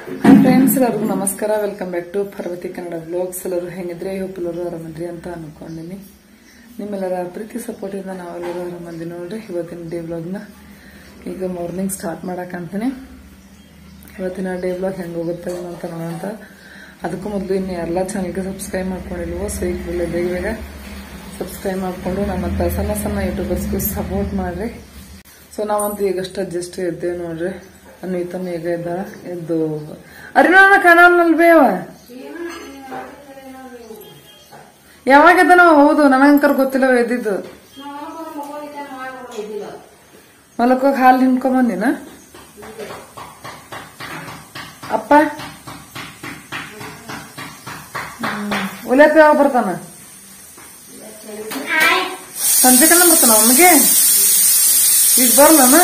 Hi friends, ಎಲ್ಲರಿಗೂ ನಮಸ್ಕಾರ. Welcome back to Parvathi Kannada vlogs. ಎಲ್ಲರೂ ಹೆಂಗಿದ್ರೆ ಹೋಪ್ ಎಲ್ಲರೂ ಆರಾಮದ್ರಿ ಅಂತ ಅನ್ಕೊಂಡಿನಿ. ನಿಮ್ಮೆಲ್ಲರ ಪ್ರೀತಿ ಸಪೋರ್ಟ್ ಇಂದ ನಾವೆಲ್ಲರೂ ಆರಾಮಂದಿ ನೋಡ್ರಿ. ಇವತ್ತಿನ ಡೇ ವ್ಲಾಗ್ನ ಈಗ ಮಾರ್ನಿಂಗ್ ಸ್ಟಾರ್ಟ್ ಮಾಡಕಂತೀನಿ. ಇವತ್ತಿನ ಡೇ ವ್ಲಾಗ್ ಹೆಂಗೆ ಹೋಗುತ್ತೆ ಅಂತ ನೋಡೋಂತ. ಅದಕ್ಕೂ ಮೊದಲು ಇನ್ನು ಎಲ್ಲ ಚಾನಲ್ಗೆ ಸಬ್ಸ್ಕ್ರೈಬ್ ಮಾಡ್ಕೊಂಡಿಲ್ವೋ, ಸೊ ಈಗ ಬೇಗ ಸಬ್ಸ್ಕ್ರೈಬ್ ಮಾಡ್ಕೊಂಡು ನಮ್ಮ ಸಣ್ಣ ಯೂಟ್ಯೂಬರ್ಸ್ಗೂ ಸಪೋರ್ಟ್ ಮಾಡ್ರಿ. ಸೊ ನಾವಂತೂ ಈಗಷ್ಟ ಜಸ್ಟ್ ಎದ್ದೇವೆ ನೋಡ್ರಿ. ಅನ್ವಿತಮ್ಮ ಈಗ ಎದ್ದು ಅರಿನ ಕಾಣಲ್ ಬೇವ ಯಾವಾಗ ನಾವು ಹೌದು ನನಗಂಕರ್ ಗೊತ್ತಿಲ್ಲ ಎದ್ದಿದ್ದು. ಹೊಲಕ್ಕೋಗಿ ಹಾಲು ಹಿಂಡ್ಕೊಂಬಂದಿನ ಅಪ್ಪ. ಒಲೆಪ್ಪ ಯಾವಾಗ ಬರ್ತಾನ? ಸಂಜೆ ಕಣ್ಣ ಬರ್ತಾನ ಒಮ್ಮೆಗೆ. ಈಗ ಬರ್ಲನ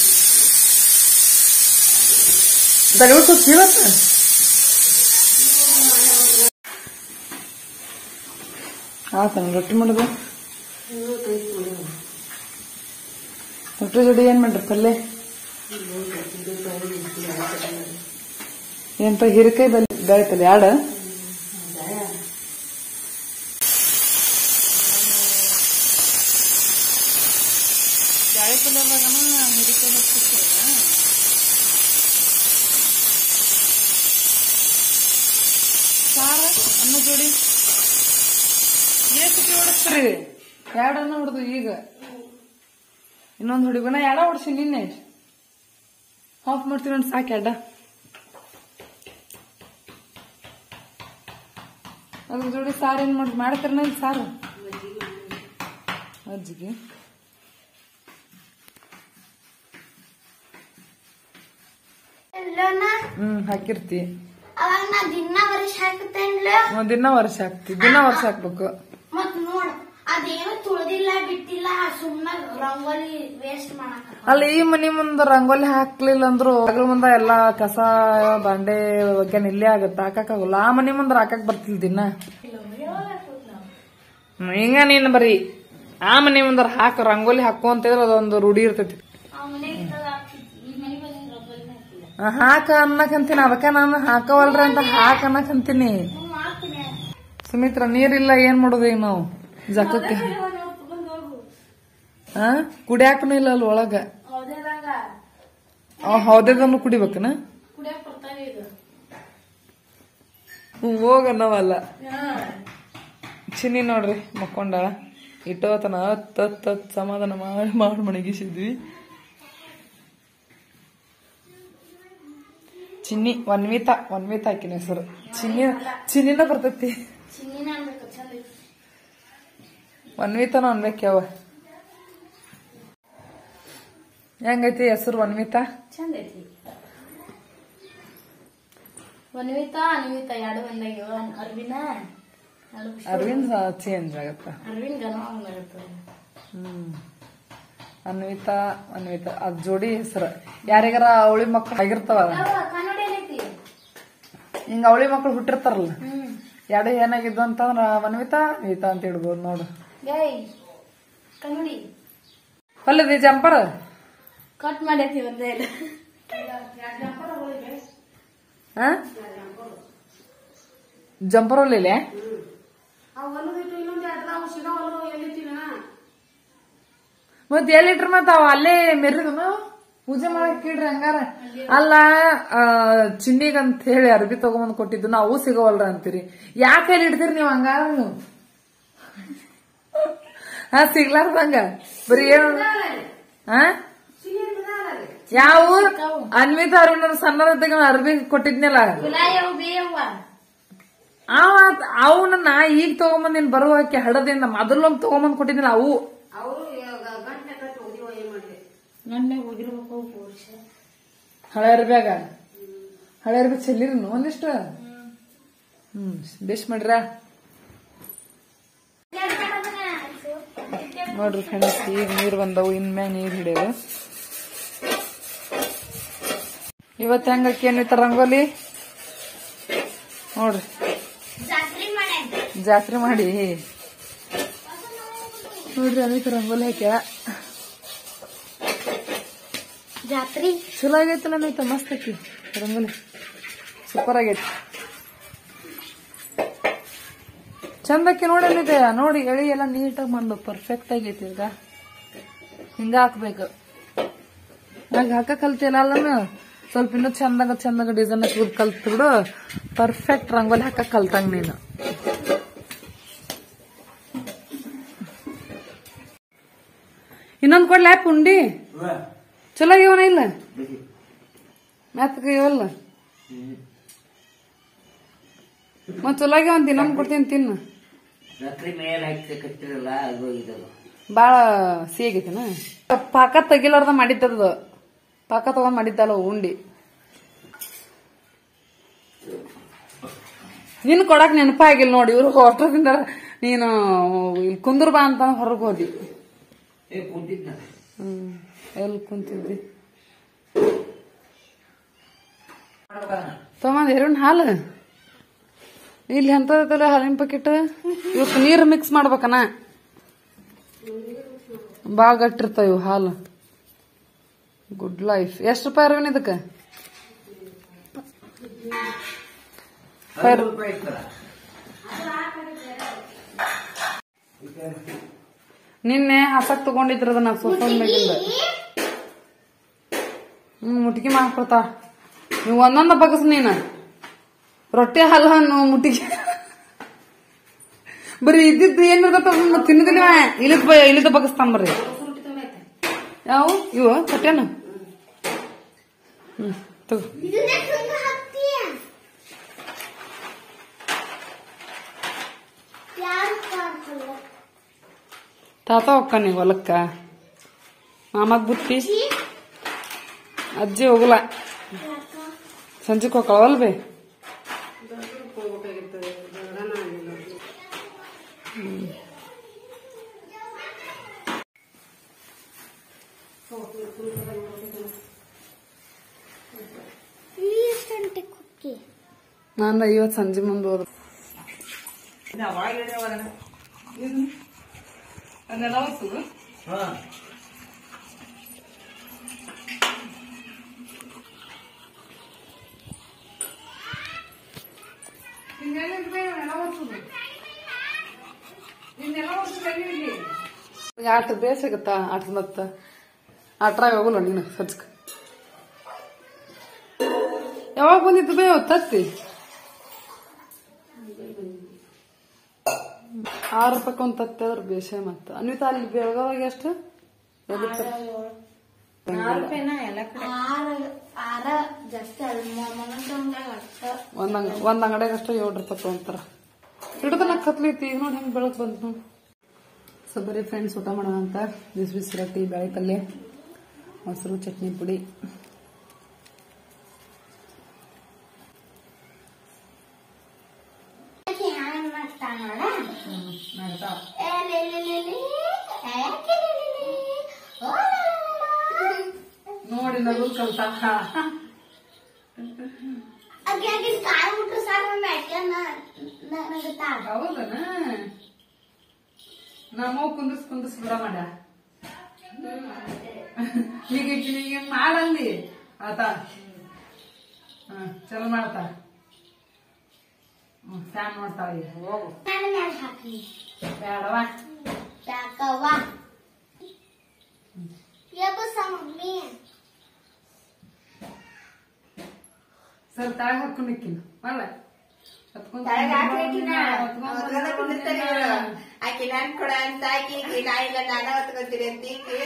ದಗಡ್ಕೊ ಇವತ್ತ. ಆತನ ರೊಟ್ಟಿ ಮಾಡೋದು. ರೊಟ್ಟಿ ಜೋಡಿ ಏನ್ ಮಾಡ್ರಿ ಪಲ್ಲೆ? ಎಂತ ಹೀರೆಕಾಯಿ ಬ್ಯಾಳಿ ಪಲ್ಲೆ ಆಡ. ಬ್ಯಾಳಿ ಪಲ್ಯ ಹೀರೆಕಾಯಿ ಸಾರ ಅನ್ನ ಜೋಡಿ ಏಸತಿ ಹೊಡಸ್ರಿ. ಎರಡನ್ನ ಹೊಡೆದು ಈಗ ಇನ್ನೊಂದು ಹೊಡಿಗೋಣ. ಎಡ ಹೊಡ್ಸಿ ನಿನ್ನೆ ಆಫ್ ಮಾಡ್ತೀವಿ ನೋಡಿ ಸಾಕು. ಎಡ್ಡ ಅದ್ರ ಜೋಡಿ ಸಾರು ಏನ್ ಮಾಡ್ತಾರ ಸಾರು ಅಜ್ಜಿಗೆ. ಹಾಕಿರ್ತಿ ದಿನ ವರ್ಷ ಹಾಕ್ತಿ. ದಿನ ವರ್ಷ ಹಾಕ್ಬೇಕು. ಅಲ್ಲ ಈ ಮನಿ ಮುಂದ ರಂಗೋಲಿ ಹಾಕ್ಲಿಲ್ಲ ಅಂದ್ರು ಅದ್ರ ಮುಂದ ಎಲ್ಲಾ ಕಸ ಬಂಡೆ ಒಗ್ಯಾನ ಇಲ್ಲೇ ಆಗತ್ತ. ಹಾಕಕ್ಕಾಗಲ್ಲ. ಆ ಮನಿ ಮುಂದ ಹಾಕಕ್ ಬರ್ತಿಲ್ ದಿನ. ಹಿಂಗ ನೀನ್ ಬರೀ ಆ ಮನಿ ಮುಂದ ಹಾಕ ರಂಗೋಲಿ ಹಾಕು ಅಂತಿದ್ರೆ ಅದೊಂದು ರೂಢಿ ಇರ್ತೈತಿ. ಹಾಕ ಅನ್ನಕಂತೀನಿ. ಅದಕ್ಕ ನಾನು ಹಾಕವಲ್ರಿ ಅಂತ ಹಾಕ ಅನ್ನಕಂತೀನಿ. ಸುಮಿತ್ರ ನೀರಿಲ್ಲ, ಏನ್ ಮಾಡೋದು ಈಗ ನಾವು ಜಕಕ್ಕೆ? ಕುಡಿಯಾಕನು ಇಲ್ಲ ಅಲ್ಲಿ ಒಳಗ. ಹೌದೇದನ್ನು ಕುಡಿಬೇಕನ? ಹೋಗ ನಾವಲ್ಲ. ಚಿನ್ನಿ ನೋಡ್ರಿ ಮಕ್ಕೊಂಡಾಳ. ಇಟ್ಟೋತನ ಹತ್ ಸಮಾಧಾನ ಮಾಡಿ ಮಣಗಿಸಿದ್ವಿ. ಚಿನ್ನಿ ವನ್ವಿತಾ ಹಾಕಿನ ಹೆಸರು. ಚಿನ್ನಿನ ಬರ್ತೈತಿ. ವನ್ವಿತಾನ ಅನ್ಬೇಕ್ಯಾವ. ಹೆಂಗೈತಿ ಹೆಸರು ವನ್ವಿತಾ? ಚಂದ ಐತಿ. ವನ್ವಿತಾ ಅನ್ವಿತಾ ಎರಡು ಒಂದಾಗ್ಯವ. ಅರವಿಂದ್ ಚೇಂಜ್ ಆಗತ್ತ. ಅನ್ವಿತಾ ಅದ್ ಜೋಡಿ ಹೆಸರು. ಯಾರಿಗಾರ ಅವಳಿ ಮಕ್ಳು ಆಗಿರ್ತಾವ, ಹಿಂಗ ಅವಳಿ ಮಕ್ಳು ಹುಟ್ಟಿರ್ತಾರಲ್ಲ, ಎರಡು ಏನಾಗಿದ್ದು ಅಂತಂದ್ರ ವನ್ವಿತಾ ಅನ್ವಿತಾ ಅಂತ ಇಡ್ಬೋದು ನೋಡು. ಹೊಲದಿ ಜಂಪರ್ ಕಟ್ ಮಾಡೈತಿ. ಜಂಪರ್ ಹೊಲಿಲೆ ಮತ್ ಎಲ್ಲಿಟ್ರ ಮತ್ ಅವ ಅಲ್ಲೇ ಮೆರಿದನು ಪೂಜೆ ಮಾಡಕ್ ಇಡ್ರಿ. ಹಂಗಾರ ಅಲ್ಲ ಚಿನ್ನಿಗಂತ ಹೇಳಿ ಅರ್ಬಿ ತಗೊಂಬಂದ್ ಕೊಟ್ಟಿದ್ದು ನಾವು ಸಿಗವಲ್ರ ಅಂತೀರಿ. ಯಾಕೆ ಹೇಳಿ ಇಡ್ತೀರಿ ನೀವ್ ಹಂಗಾರ? ನೀವು ಸಿಗ್ಲಾರ್ದಂಗ ಬರೀ ಏನು ಯಾವ ಅನ್ವಿತಾ ಅರವಿಂದ ಸಣ್ಣದಾಗ ಅರ್ಬಿ ಕೊಟ್ಟಿದ್ನಲ್ಲ ಅವನ್ನ ಈಗ ತಗೊಂಬಂದಿನ್ ಬರುವಾಕೆ ಹಡದಿಂದ ಮೊದಲೊಂದ್ ತಗೊಂಬಂದ್ ಕೊಟ್ಟಿದ್ದಿಲ್ಲ. ಅವು ಹಳೆ ಅರ್ಬ್ಯಾಗ ಹಳೆ ಅರ್ಬಿ ಚೆಲ್ಲಿರಿನು ಒಂದಿಷ್ಟು. ಬೇಸ್ ಮಾಡ್ರ ನೋಡ್ರಿ ಫ್ರೆಂಡ್ಸ್. ಈಗ ನೀರ್ ಬಂದವು, ಇನ್ಮ್ಯಾಗ ನೀರ್ ಹಿಡಿಯವು. ಇವತ್ತು ಹೆಂಗಕ್ಕಿ ಏನಿತ್ತ ರಂಗೋಲಿ ನೋಡ್ರಿ. ಜಾತ್ರೆ ಮಾಡಿ ನೋಡ್ರಿ. ಅನ್ವಿತ ರಂಗೋಲಿ ಹಾಕ್ಯ ಜಾತ್ರಿ ಚಲೋ ಆಗೈತಲ್ಲ. ಅನ್ವಿತ ಮಸ್ತ್ ಹಾಕಿ ರಂಗೋಲಿ. ಸೂಪರ್ ಆಗೈತಿ. ಚಂದಕ್ಕೆ ನೋಡಲಿದೆ ನೋಡಿ, ಎಳಿ ಎಲ್ಲ ನೀಟಾಗಿ ಮಾಡ್ಲು ಪರ್ಫೆಕ್ಟ್ ಆಗೈತಿ. ಈಗ ಹಿಂಗ ಹಾಕ್ಬೇಕು. ಆಗ ಹಾಕ ಕಲ್ತಿಲ್ಲ ಅಲ್ಲ, ಸ್ವಲ್ಪ ಇನ್ನೂ ಚಂದಾಗ ಡಿಸೈನ್ ಕಲ್ತ್ ಬಿಡು. ಪರ್ಫೆಕ್ಟ್ ರಂಗೋಲಿ ಹಾಕ ಕಲ್ತಂಗ ನೀನು. ಇನ್ನೊಂದ್ ಕೊಡ್ಲ ಪುಂಡಿ ಚಲೋ ಆಗ್ಯವನ ಇಲ್ಲ ಮ್ಯಾತ್ಕ ಇವಲ್ಲ ಮತ್ ಚಲೋ ಆಗ್ಯಾವಂತ ಇನ್ನೊಂದ್ ಕೊಡ್ತೀನಿ ತಿನ್ನು. ಬಾಳ ಸಿಹಿ ಆಗೈತಿನ. ಪಾಕ ತೆಗಿಲಾರ್ದ ಮಾಡಿದ್ದದ, ಪಾಕ ತಗೊಂಡ್ ಮಾಡಿದ್ದಲ್ಲ ಉಂಡಿ. ನಿನ್ ಕೊಡಕ್ ನೆನಪ ಆಗಿಲ್ಲ ನೋಡಿ. ಇವ್ರು ಹೊರದಿಂದ ನೀನು ಕುಂದ್ರ ಬಾ ಅಂತ ಹೊರಗ್ ಹೋದಿ. ಎಲ್ಲಿ ಕುಂತಿದ್ರಿ ತಗೊಂಡ್ ಎರಿನ ಹಾಲು ಇಲ್ಲಿ ಎಂತದಲ್ಲ ಹಾಲಿನ ಪ್ಯಾಕೆಟ್. ಇವತ್ತು ನೀರು ಮಿಕ್ಸ್ ಮಾಡ್ಬೇಕನ, ಬಾಳ ಗಟ್ಟಿರ್ತಾವ ಇವು ಹಾಲು. Good life. ಎಷ್ಟು ರೂಪಾಯಿ ಅರ್ವಿನ ಇದಕ್ಕ? ನಿನ್ನೆ ಹಸಕ್ ತಗೊಂಡಿದ್ರದ ನಾ ಸೋಫನ್ ಮೇಲಿಂದ. ಮುಟ್ಗಿ ಮಾಡ್ಕೊಡ್ತಾವ. ನೀವು ಒಂದೊಂದ ಬಗಸ್ ನೀನು ರೊಟ್ಟಿ ಹಾಲು ಮುಟ್ಟಿಗೆ ಬರೀ ಇದ್ದಿದ್ದು ಏನಿರ್ತದ ತಿನ್ನದಿಲ್ಲ. ಇಲ್ಲಿದ ಬಗಸ್ತಾನ ಬರ್ರಿ. ಯಾವ ಇವು ಕಟ್ಟೇನು? ತಗೋ. ತಾತ ಹೋಗ್ತಾನೆ ಹೊಲಕ್ಕ. ಮಾಮಗ್ ಬುತ್ತಿ. ಅಜ್ಜಿ ಹೋಗಲ್ಲ, ಸಂಜೆಕ್ ಹೋಗ್ಕಳವಲ್ ಬೇ. ನಾನು ಇವತ್ತು ಸಂಜೆ ಮುಂದೆ ಹೋದ ಆಟ ಬೇಸಾಗತ್ತ. ಆಟದ ಮತ್ತ ಆಟ್ರಾಗ ಹೋಗಲ್ಲ ನೀನು ಸಜ್ಕ. ಯಾವಾಗ ಬಂದಿದ್ದು ಬೇ ತತ್ತಿ? 6 ರೂಪಾಯಿ ಒಂದ್ ತತ್ತಿ ಆದ್ರ ಬೇಷ. ಮತ್ತ ಅನ್ವಿತಾ ಅಲ್ಲಿ ಬೆಳಗಾವಾಗ ಎಷ್ಟು? ಒಂದ್ ಅಂಗಡಿಯಾಗ ಅಷ್ಟ 7 ರೂಪಾಯಿ ತಗೊಂತಾರ. ಹಿಡಿದ ಕತ್ಲೈತಿ. ಈಗ ನೋಡಿ ಹೆಂಗ್ ಬೆಳಕ್ ಬಂತು. ಸೊ ಬರೀ ಫ್ರೆಂಡ್ಸ್ ಊಟ ಮಾಡೋಣ ಅಂತ ಬಿಸಿ ಬಿಸಿ ರೊಟ್ಟಿ, ಬೇಳೆ ಪಲ್ಯ, ಮೊಸರು, ಚಟ್ನಿ ಪುಡಿ. ನೋಡಿ ನಗು ಕಲ್ತ. ಹೌದನ? ನಮ್ಮ ಕುಂದಿಸ್ ಬಿಡ ಮಾಡ. ಈಗ ಮಾಡಂದಿ ಆತ. ಚಲೋ ಮಾಡ್ತಾ. ಫ್ಯಾನ್ ಮಾಡ್ತಾವ. ಹೋಗು ಬೇಡವಾ? ಸರ್ ತಾಗ ಹಾಕೊಂಡಿಕ್ಕಿನ ಮಲ್ಲ ಆಕಿ ನನ್ ಕೊಡ ಅಂತ ಆಕಿ ನಾ ಇಲ್ಲ ನಾನ ಹೊತ್ಕೊಂತೀರಿ ಅಂತ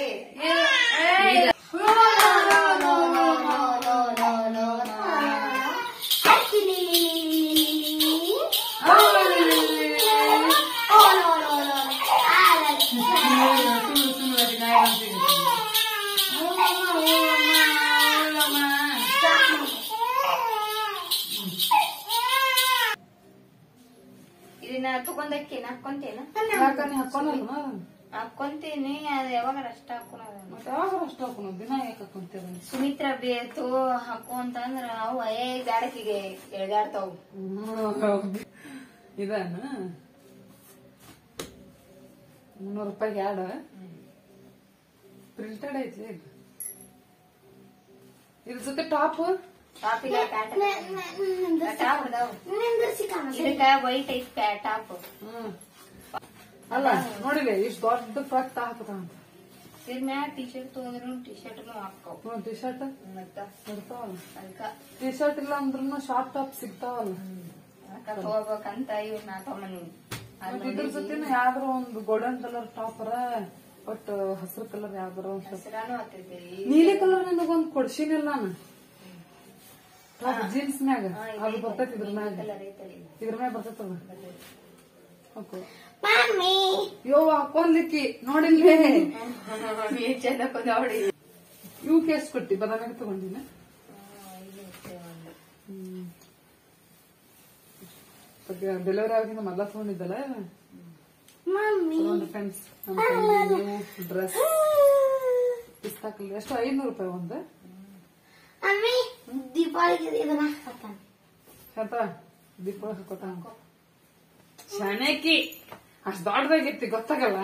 ತಗೊಂಡಕ್ಕೇನ ಹಾಕೊಂತೇನ? ಹಾಕೊಂತೀನಿ. ಅದು ಯಾವಾಗ ಅಷ್ಟ ಹಾಕೋಣ. ದಿನ ಯಾಕೆ ಹಾಕೊಂತೇವೆ? ಸುಮಿತ್ರಾ ಬೇತು ಹಾಕೋ ಅಂತಂದ್ರ ಅವು ಬ್ಯಾಡಕಿಗೆ ಎಳ್ಗಾಡ್ತಾವ್. ಇದಾನ 300 ರೂಪಾಯಿ ಯಾಡ ಪ್ರಿಂಟೆಡ್ ಐತಿ. ಇದ್ರ ಜೊತೆ ಟಾಪ್ ಟಾಪ್ ಇಲ್ಲ ಪ್ಯಾಂಟ್ ಟಾಪ್ ಅದಾವ ಇದಕ್ಕ ವೈಟ್ ಐತಿ ಟಾಪ್. ಅಲ್ಲ ನೋಡಿಲ್ಲ ಇಷ್ಟು ದೊಡ್ಡ ಫ್ರಾಕ್ ಹಾಕತ ಅಂತ ಇದ್ರ ಮ್ಯಾಗ ಟೀ ಶರ್ಟ್ ತಗೊಂಡ್ರು ಟೀ ಶರ್ಟ್ ಹಾಕವ್. ಟೀ ಶರ್ಟ್ ಮತ್ತ ಇರ್ತಾವಲ್ಲ, ಅದಕ್ಕ ಟೀ ಶರ್ಟ್ ಇಲ್ಲ ಅಂದ್ರೂ ಶಾರ್ಟ್ ಟಾಪ್ ಸಿಗ್ತಾವಲ್ಲ. ತಗೋಬೇಕಂತ ಇವ್ ನಾ ತಗೊಂಬಂದಿನಿ. ಇದ್ರ ಜೊತೆನ ಯಾವ್ದಾರ ಒಂದು ಗೋಲ್ಡನ್ ಕಲರ್ ಟಾಪರ ಬಟ್ ಹಸಿರು ಕಲರ್ ಯಾವ್ದಾರ ಹಸಿರಾನು ಹತ್ತೈತಿ, ನೀಲಿ ಕಲರ್ ನನಗೊಂದು ಕೊಡ್ಸಿನಿಲ್ಲ ನಾನು ಟಾಪ್ ಜೀನ್ಸ್ ಮ್ಯಾಗ. ಅದು ಬರ್ತೈತಿ ಇದ್ರ ಮ್ಯಾಗ, ಇದ್ರ ಮ್ಯಾಗ ಬರ್ತೈತದ. ಯೋ ಹಾಕೊಂಡ್ಲಿಕ್ಕಿ ನೋಡಿಲ್ವೇ ಇವಕ್ಕೆ ಎಷ್ಟು ಕೊಟ್ಟಿ? ಬದಾಮಿಗೆ ತಗೊಂಡಿನ. ಡೆಲಿವರಿ ಆಗಿಂದ ಮೊದಲ ತಗೊಂಡಿದ್ದಲ್ಲ ಫ್ರೆಂಡ್ಸ್. ಡ್ರೆಸ್ ಇಷ್ಟಾಕಲ್ಲ ಎಷ್ಟು? 500 ರೂಪಾಯಿ ಒಂದು. ದೀಪಾವಳಿಗೆ ದೀಪಾವಳಿ ಹಾಕೋತ ಶಾಣಕಿ ಅಷ್ಟ್ ದೊಡ್ಡದಾಗಿರ್ತಿ ಗೊತ್ತಾಗಲ್ಲ.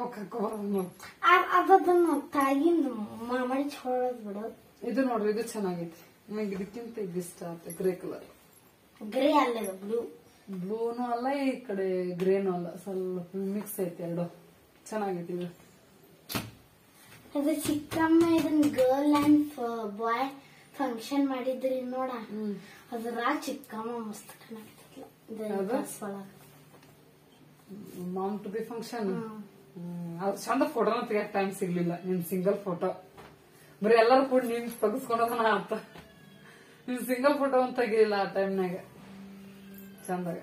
ಅದನ್ನ ತಾಗಿಂದ ಮಾಮಡಿ छोड़ೋದ್ ಬಿಡು. ಇದು ನೋಡ್ರಿ, ಇದು ಚೆನ್ನಾಗೈತಿ. ನನಗೆ ಇದಕ್ಕಿಂತ ಇದು ಇಷ್ಟ ಆಯ್ತು. Grey colour. ಗ್ರೇ ಅಲ್ಲ, ಬ್ಲೂ. ಬ್ಲೂನು ಅಲ್ಲ, ಈ ಕಡೆ ಗ್ರೇನು ಅಲ್ಲ, ಸ್ವಲ್ಪ ಮಿಕ್ಸ್ ಐತಿ ಎರಡು. ಚೆನ್ನಾಗೈತಿ ಇದು. ಅದು ಚಿಕ್ಕಮ್ಮ ಇದನ್ನ ಗರ್ಲ್ ಅಂಡ್ ಬಾಯ್ ಫಂಕ್ಷನ್ ಮಾಡಿದ್ರಿ ನೋಡ, ಅದ್ರ ಚಿಕ್ಕಮ್ಮ ಮಸ್ತ್ ಕಾಣಕತ್ತಿಲ್ಲ. ಮಾಮ್ ಟು ಬಿ ಫಂಕ್ಷನ್ ಅದು ಚಂದ ಫೋಟೋನ ತೆಗಿಯಕ್ ಟೈಮ್ ಸಿಗ್ಲಿಲ್ಲ. ನಿನ್ ಸಿಂಗಲ್ ಫೋಟೋ ಬರೀ ಎಲ್ಲರೂ ಕೂಡ ನೀನ್ ತೆಗಿಸ್ಕೊಂಡದನ ಆತ. ನಿನ್ ಸಿಂಗಲ್ ಫೋಟೋ ಅಂತ ತೆಗಿಲಿಲ್ಲ ಆ ಟೈಮ್ನಾಗ ಚಂದಾಗ.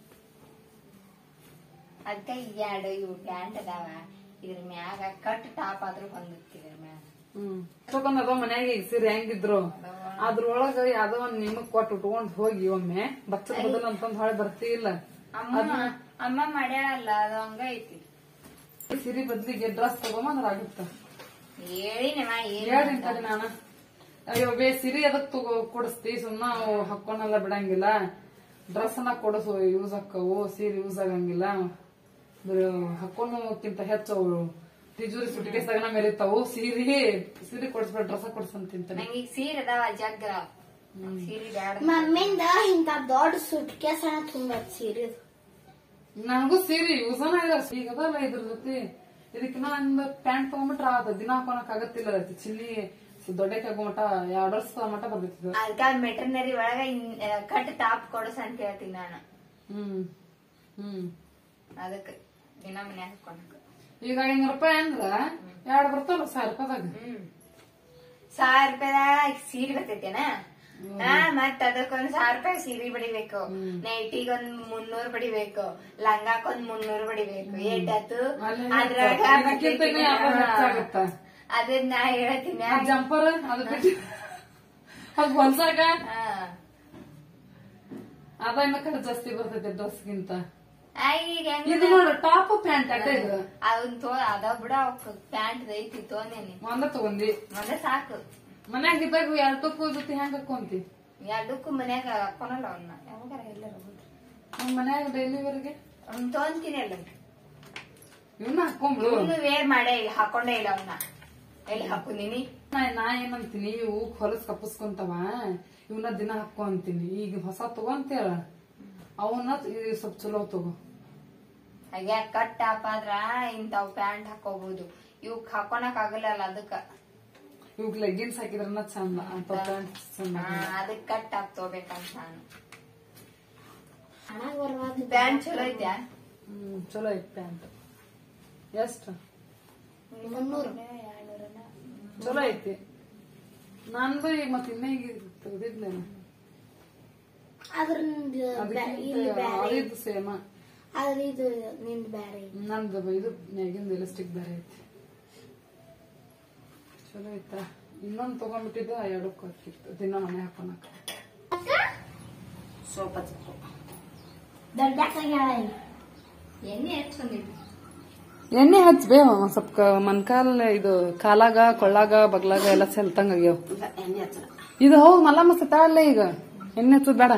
ಅದಕ್ಕ ಎರಡು ಇವು ಪ್ಯಾಂಟ್ ಅದಾವ. ಇದ್ರ ಮ್ಯಾಗ ಕಟ್ ಟಾಪ್ ಆದ್ರೂ ಬಂದಿತ್ತು. ಇದ್ರ ಮ್ಯಾಗ ತಗೊಂಡ್ ಮನ್ಯಾಗ ಈಗ ಸೀರೆ ಹೆಂಗಿದ್ರು ಅದ್ರೊಳಗ ಯಾವ್ದೋ ಒಂದ್ ನಿಮಗ್ ಕೊಟ್ಟು ಉಟ್ಕೊಂಡ್ ಹೋಗಿ ಒಮ್ಮೆ ಬಚ್ಚದ ಬದಲ್ ಅಂತಂದ್ ಹೊಳೆ ಬರ್ತಿಲ್ಲ. ಅಮ್ಮ ಮಾಡ್ಯಾಳಲ್ಲ, ಅದು ಹಂಗ ಐತಿ. ಸೀರೆ ಬದ್ಲಿಗೆ ಡ್ರೆಸ್ ತಗೊಂಬಂದ್ರ ಆಗುತ್ತ. ಹೇಳಿನಿ ನಾನು ಅಯ್ಯೋ ಬೇ ಸೀರೆ ಅದಕ್ ಕೊಡಿಸ್ತಿ, ಸುಮ್ನ ಹಾಕೊಂಡೆಲ್ಲ ಬಿಡಂಗಿಲ್ಲ. ಡ್ರೆಸ್ ಅನ್ನ ಕೊಡಸು, ಯೂಸ್ ಹಾಕವು. ಸೀರೆ ಯೂಸ್ ಆಗಂಗಿಲ್ಲ. ಹಾಕೊಂಡ್ಕಿಂತ ಹೆಚ್ಚು ತಿಜೂರಿ ಸುಟಿಕೇಸಾಗನ ಮೆರಿತಾವು. ಸೀರೆ ಕೊಡಿಸ್ಬೇಡ, ಡ್ರೆಸ್ ಕೊಡ್ಸಂತಿಂತ. ನಂಗೆ ಈಗ ಸೀರೆ ಅದಾವ ಜಗ್ಗ. ಸೀರೆ ಬ್ಯಾಡ. ಮಮ್ಮಿಂದ ಇಂತ ದೊಡ್ಡ ಸುಟ್ಕೇಸ್ ತುಂಬಾ ಸೀರೆ. ನನಗೂ ಸೀರೆ ಯೂಸನ ಇಲ್ಲ. ಈಗ ಅದಲ್ಲ ಇದ್ರ ಜೊತೆ ಇದಕ್ಕಿನ್ನ ಒಂದು ಪ್ಯಾಂಟ್ ತಗೊಂಡ್ಬಿಟ್ರ ಆದ ದಿನ ಹಾಕೊಳಕ್ ಆಗತ್ತಿಲ್ಲ. ಚಿಲ್ಲಿ ದೊಡ್ಡಕ್ಕೆ ಮಟ 2 ವರ್ಷ ಮಟ ಬರ್ಬೇಕು. ಅದಕ್ಕ ಮೆಟರ್ನರಿ ಒಳಗ ಕಟ್ ಟಾಪ್ ಕೊಡಸ ಅಂತ ಹೇಳ್ತೀನಿ ನಾನು. ಅದಕ್ಕ ದಿನ ಮನ್ಯಾಗ ಹಾಕೊಳಕ್. ಈಗ 500 ರೂಪಾಯಿ ಅಂದ್ರ 2 ಬರ್ತಾವಲ್ಲ 1000 ರೂಪಾಯಿದಾಗ. 1000 ರೂಪಾಯಿದಾಗ ಸೀರೆ ಬರ್ತೈತೇನ? ಮತ್ತ ಅದಕ್ಕೊಂದ್ 1000 ರೂಪಾಯಿ ಸೀರೆ ಬಡಿಬೇಕು, ನೈಟಿಗೊಂದ್ 300 ಬಡಿಬೇಕು, ಲಂಗಾಕೊಂದ್ 300 ಬಡಿಬೇಕು. ಏಟತ್ತು ಅದ್ರಾಗ ಅದನ್ನ ನಾ ಹೇಳ್ತೀನಿ. ಜಂಪರ್ ಅದು ಹೊಲ್ಸಾಗ ಅದ ಇನ್ನ ಕಡೆ ಜಾಸ್ತಿ ಬರ್ತೈತೆ ಡ್ರೆಸ್ಗಿಂತ. ಇದು ನೋಡ ಟಾಪ್ ಪ್ಯಾಂಟ್ ಅಡ್ಡ ಇದು. ಅದ ಬಿಡ ಪ್ಯಾಂಟ್ ಐತಿ ತೋನೇನಿ. ಒಂದ ತಗೊಂಡಿ ಒಂದ ಸಾಕು. ಮನ್ಯಾಗ ಇದ್ದಾಗ 2 ಜೊತೆ ಹೆಂಗ್ ಹಾಕೊಂತಿ? 2 ಮನ್ಯಾಗ ಹಾಕೊಳಲ್ಲ. ಅವನ್ನ ಯಾವಾಗಾರ ಎಲ್ಲಾರ ಮನ್ಯಾಗ ಡೈಲಿವರೆಗೆ ಅವ್ನ ತಗೊಂತೀನಿ. ಅಲ್ಲ ಇವನ್ನ ಹಾಕೊಂಡ್ರು ವೇರ್ ಮಾಡೇ ಇಲ್ಲ, ಹಾಕೊಂಡೇ ಇಲ್ಲ. ಅವನ್ನ ಎಲ್ಲಿ ಹಾಕೊಂಡಿನಿ? ನಾ ಏನಂತೀನಿ, ಇವು ಹೊಲಸ್ ಕಪ್ಪಸ್ಕೊಂತಾವ, ಇವನ್ನ ದಿನ ಹಾಕೋ ಅಂತೀನಿ. ಈಗ ಹೊಸ ತಗೊಂತೀರ ಅವನ್ನ ಸ್ವಲ್ಪ ಚಲೋ ತಗೋ. ಹಾಗೆ ಕಟ್ ಟಾಪ್ ಆದ್ರ ಇಂತಾವ್ ಪ್ಯಾಂಟ್ ಹಾಕೋಬಹುದು. ಇವಕ್ ಹಾಕೊಳಕ್ ಆಗಲ್ಲ. ಅದಕ್ಕ ಇವಾಗ ಲೆಗ್ಗಿನ್ಸ್ ಹಾಕಿದ್ರ ಚಂದ ಅಂತ ಪ್ಯಾಂಟ್ ಚಂದ. ಅದಕ್ ಕಟ್ ಟಾಪ್ ತಗೋಬೇಕಂತ ನಾನು. ಪ್ಯಾಂಟ್ ಚಲೋ ಐತ್ಯಾ? ಚಲೋ ಐತಿ ಪ್ಯಾಂಟ್. ಎಷ್ಟು? 300. ಚಲೋ ಐತಿ. ನಂದು ಈಗ ಮತ್ತೆ ಇನ್ನೇ ಈಗ ತೆಗ್ದಿದ್ನೇನ ಅದ್ರದ್ದು ಸೇಮ. ಆದ್ರೆ ಇದು ನಿಂದ ಬೇರೆ. ನಂದು ಇದು ಮ್ಯಾಗಿಂದ ಎಲಾಸ್ಟಿಕ್ ಬೇರೆ ಐತಿ. ಚಲೋ ಐತಾ? ಇನ್ನೊಂದು ತಗೊಂಡ್ಬಿಟ್ಟಿದ್ದ 2 ಹಾಕಿತ್ತು ದಿನ ಮನೆ ಹಾಕೊಳಕ. ಸೋಪ ಚಿಕ್ಕ ಎಣ್ಣೆ ಹಚ್ಕೊಂಡಿದ್ವಿ. ಎಣ್ಣೆ ಹಚ್ಬೇ ಸ್ವಲ್ಪ ಮನ್ಕಾಲ್ ಇದು ಕಾಲಾಗ ಕೊಳ್ಳಾಗ ಬಗ್ಲಾಗ ಎಲ್ಲ ಸೆಲ್ತಂಗ ಆಗ್ಯಾವ. ಇದು ಹೌದು ಮಲ್ಲ ಮಸ್ತ ತಾಳಲ್ಲ. ಈಗ ಎಣ್ಣೆ ಹಚ್ಚೋದ್ ಬೇಡ.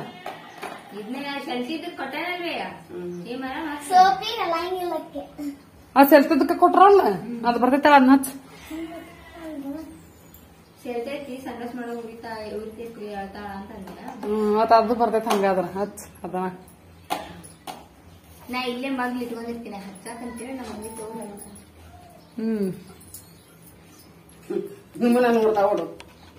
ಸೋಪಿಗೆ ಆ ಸೆಲ್ತದಕ್ಕ ಕೊಟ್ರಲ್ಲ ಅದು ಬರ್ತೈತಳ ಅದನ್ನ ಹಚ್ಚ. ಸೇರ್ತೈತಿ ಸಂಡಸ್ ಮಾಡೋ ಉಳಿತೈತ್ರಿ ಹೇಳ್ತಾಳ ಅಂತ ಅಂದ. ಮತ್ತ ಅದು ಬರ್ತೈತಿ ಹಂಗಾದ್ರ ಹಚ್ ಅದನ್ನ. ನಾ ಇಲ್ಲೇ ಮಗ್ಲು ಇಟ್ಕೊಂಡಿರ್ತೀನಿ ಹಚ್ಚಾಕಂತೇಳಿ ನಮ್ಮ ಮಮ್ಮಿ ತಗೊಂಡ್ ನಿಮ್ಮನ್ನ ನೋಡ್ತಾ ಓಡು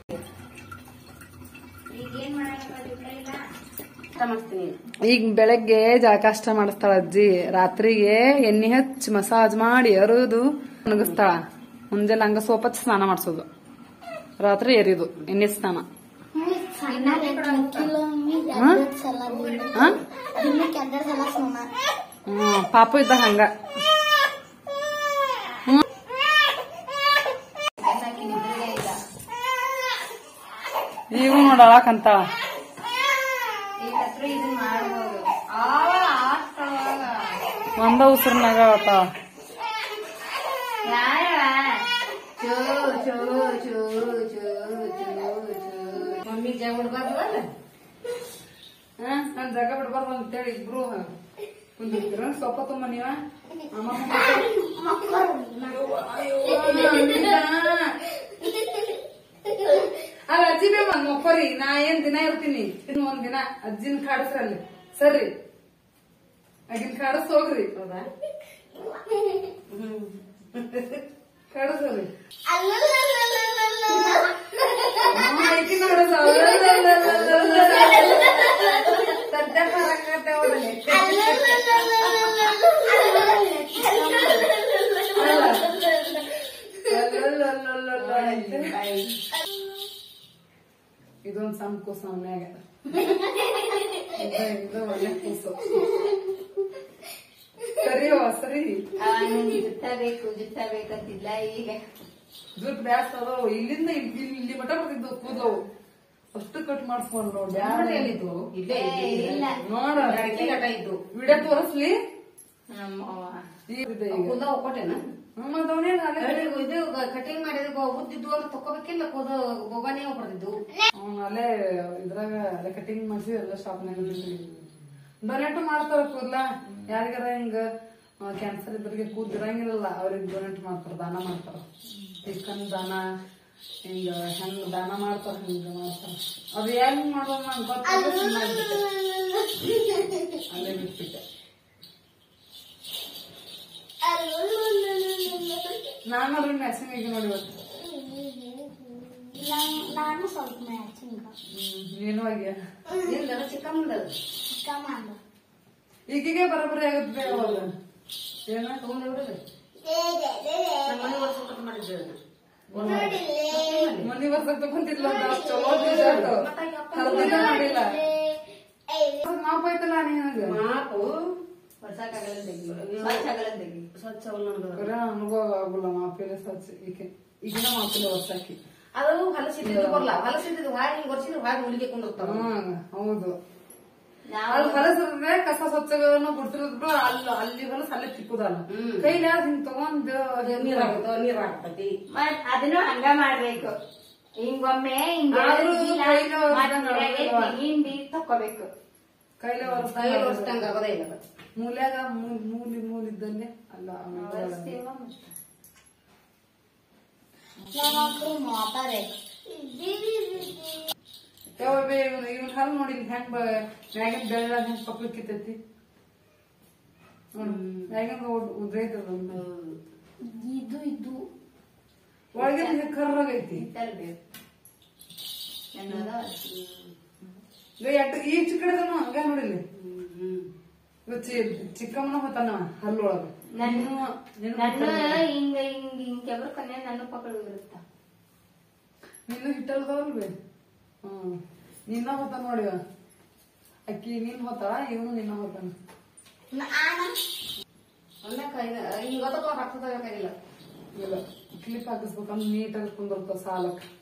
ಈಗ ಏನ್ ಮಾಡಲ್ಲ ಇಲ್ಲ ಮಾಡ್ತೀನಿ. ಈಗ ಬೆಳಗ್ಗೆ ಜಳಕಾಷ್ಟ ಮಾಡಿಸ್ತಾಳ ಅಜ್ಜಿ, ರಾತ್ರಿಗೆ ಎಣ್ಣೆ ಹಚ್ಚಿ ಮಸಾಜ್ ಮಾಡಿ ಅರುದು ಒಣಗಿಸ್ತಾಳ. ಮುಂಜಾನೆ ಹಂಗ ಸೋಪ್ ಹಚ್ಚಿ ಸ್ನಾನ ಮಾಡ್ಸೋದು, ರಾತ್ರಿ ಎರಿದು ಎಣ್ಣೆ ಸ್ನಾನ. ಪಾಪು ಇದ್ದಾಗ ಹಂಗ. ಈಗ ನೋಡ ಅಳಕಂತಾಳ. ಇದನ್ ಮಾಡ್ಬೋದು ಒಂದ ಉಸಿರ್ನಾಗ ಅವತ್ತಾಳ. ಮಮ್ಮಿ ಜಾಗ ಬಿಡ್ಬಾರ್ದಲ್ಲ, ನನ್ ಜಾಗ ಬಿಡ್ಬಾರ್ದು ಅಂತೇಳಿ ಇಬ್ರು ಕುಂದಿರ್ತೀರ. ಸೊಪ್ಪ ತುಂಬ ನೀವ ಅಲ್ಲ ಅಜ್ಜಿ ಬೇ ಮಕ್ಕೋರಿ, ನಾ ಏನ್ ದಿನ ಇರ್ತೀನಿ. ಒಂದ್ ದಿನ ಅಜ್ಜಿನ ಕಾಡಸ್ರಲ್ಲಿ ಸರಿ, ಆಗಿನ ಕಾಡಸ್ ಹೋಗ್ರಿ. ಹೌದಾ? ಕಾಡಸ್ರಿ ಇದೊಂದ್ ಸಣ್ಣ ಕೂಸು ಅವನ್ಯಾಗ, ಇದು ಒಳ್ಳೆ ಕೂಸು. ಸರಿಯೋ ಸರಿ. ಜುತ್ತ ಬೇಕಂತಿಲ್ಲ. ಈಗ ಜುಟ್ ಬ್ಯಾಸ್ ಅದಾವ, ಇಲ್ಲಿಂದ ಇಲ್ಲಿ ಮಠ ಬರ್ತಿದ್ದು ಕೂದಲವು ಅಷ್ಟು ಕಟ್ ಮಾಡಿಸ್ಕೊಂಡು ಎಲ್ಲಿದ್ದು? ಇಲ್ಲೇ ಇಲ್ಲ ನೋಡ ಘಟ ಇದ್ದು ವಿಡಿಯೋ ತೋರಿಸ್ಲಿ. ಕೂದ ಒಕ್ಕೊಟ್ಟೆನ ಇದು ಕಟಿಂಗ್ ಮಾಡಿದ ಉದ್ದಿದ್ದು ಅಂತ ತಕೋಬೇಕಿಲ್ಲ, ಕೂದ ಬೋಗಾನೆ ಬರ್ತಿದ್ದು. ಅಲ್ಲೇ ಇದ್ರಾಗ ಅಲ್ಲೇ ಕಟಿಂಗ್ ಮಾಡಿಸಿ ಎಲ್ಲ ಶಾಪ್ನಾಗ ಡೊನೇಟ್ ಮಾಡ್ತಾರ ಕೂದ್ಲ. ಯಾರಿಗಾರ ಹಿಂಗ ಕ್ಯಾನ್ಸರ್ ಇದ್ರಿಗೆ ಕೂದಿರಂಗಿಲ್ಲ ಅವ್ರಿಗೆ ಡೊನೇಟ್ ಮಾಡ್ತಾರ, ದಾನ ಮಾಡ್ತಾರ. ಚಿಕನ್ ದಾನ ಹಿಂಗ ಹೆಂಗ್ ದಾನ ಮಾಡ್ತಾರ, ಹಿಂಗ ಮಾಡ್ತಾರ. ಅದು ಹೆಂಗ್ ಮಾಡೋದು ನಂಗೆ ಗೊತ್ತಿಲ್ಲ, ಅಲ್ಲೇ ಬಿಟ್ಬಿಟ್ಟೆ. ನಾನು ಮ್ಯಾಚಿಂಗ್ ನೋಡಿ ನಾನು ಸ್ವಲ್ಪ ಮ್ಯಾಚಿಂಗ್ ನೀನು ಆಗ್ಯ ಇಲ್ಲ ಚಿಕ್ಕಮ್ಮಂದ ಈಗೀಗೆ ಬರೋಬ್ಬರಿ ಆಗುತ್ತೆ. ಅವಾಗ ಏನ ತಗೊಂಡ್ ನೋಡಿದ್ರೆ ನಮ್ಮ ಮನೆ ವರ್ಷ ಕಟ್ ಮಾಡಿದ್ದೆ. ಮನಿ ವರ್ಷ ತಗೊಂಡಿಲ್ಲ, ಚಲೋ ಮಾಡಿಲ್ಲ. ಮಾಪ ಐತಲ್ಲ ನಿನಗೆ ಮಾಪು ಸ್ವಚ್ಛ ಅನುಭವ ಆಗುಲ್ಲ. ಮಾಪಿಲ್ಲ ಸ್ವಚ್ಛ ಈಗಿನ ಮಾಪಿಲ್ಲ ವರ್ಷಾಕಿ ಅದು ಹೊಲಸಿದ್ದು ಬರಲ್ಲ, ಹೊಲಸಿದ್ದು ಹಾಗೆ ವರ್ಷಿದ್ರೆ ಹಾಗೆ ಹುಡುಗಿ ಕೊಂಡೋಗ್ತಾವ. ಹೌದು, ಅಲ್ಲಿ ಹೊಲಸಿದ್ರೆ ಕಸ ಸ್ವಚ್ಛಗಳನ್ನು ಬಿಡ್ತಿರೋದು ಅಲ್ಲಿ ಹೊಲಸ ಅಲ್ಲೇ ತಿಕ್ಕುದಲ್ಲ. ಕೈಲಿ ಹಿಂಗ್ ತಗೊಂಡ್ ನೀರ್ ಹಾಕ್ತತಿ. ಅದನ್ನು ಹಂಗ ಮಾಡ್ಬೇಕು. ಹಿಂಗೊಮ್ಮೆ ಹಿಂಡಿ ತಕೋಬೇಕು. ಕೈಲೇ ಒರೆಸ್ದಂಗ ಆಗೋದೇ ಇಲ್ಲ. ಮೂಲ್ಯಾಗ ಮೂಲಿದ್ದಲ್ಲೇ ಅಲ್ಲ ಇವನ್ ಹಾಲು ನೋಡಿ ಹೆಂಗ್ ಮ್ಯಾಗಿನ ಬೆಳ್ಳ ಹೆಂಗ್ ಪಕ್ಲಿಕ್ಕಿತೈತಿ. ಮ್ಯಾಗಿಂದ ಉದ್ರೈತದ ಇದು ಒಳಗಿನ ಕರ್ರಾಗೈತಿ. ಈಚ ಕಡೆದನು ಹಂಗ ನೋಡಿಲಿ. ಚಿಕ್ಕಮ್ಮನ ಹೊತ್ತಾನ ಹಲ್ಲೊಳಗ. ಹಿಂಗ ಕೆಬ್ರ ಕನ್ಯಾ ನನ್ನ ಪಕ್ಕಳು ಇರುತ್ತ. ನಿನ್ನ ಹಿಟ್ಟಲ್ದವಲ್ವೇ? ನಿನ್ನ ಹೊತ್ತ ನೋಡಿವ. ಅಕ್ಕಿ ನೀನ್ ಹೊತ್ತಾಳ, ಇವನು ನಿನ್ನ ಹೊತ್ತಾನ. ಹಿಂಗ ಗೊತ್ತಾಗ ಹಾಕ್ಸೋದಾಗಿಲ್ಲ. ಇಲ್ಲ ಕ್ಲಿಪ್ ಹಾಕಿಸ್ಬೇಕಂದ್ರೆ ನೀಟಾಗಿ ಕುಂದಿರ್ತಾವ ಸಾಲಕ್ಕೆ.